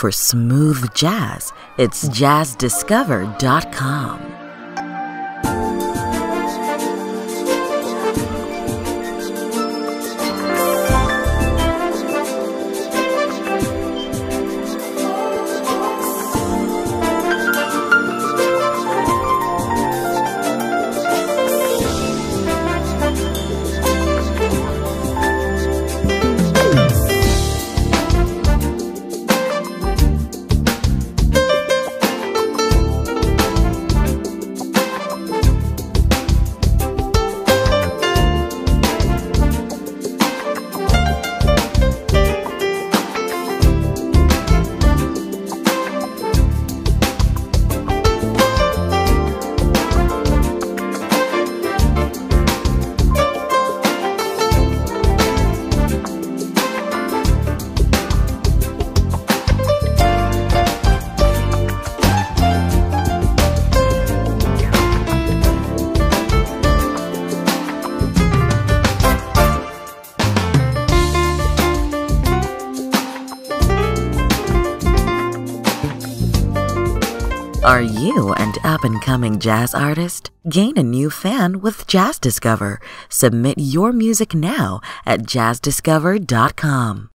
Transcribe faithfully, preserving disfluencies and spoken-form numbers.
for smooth jazz, it's jazz discover dot com. Are you an up-and-coming jazz artist? Gain a new fan with Jazz Discover. Submit your music now at jazz discover dot com.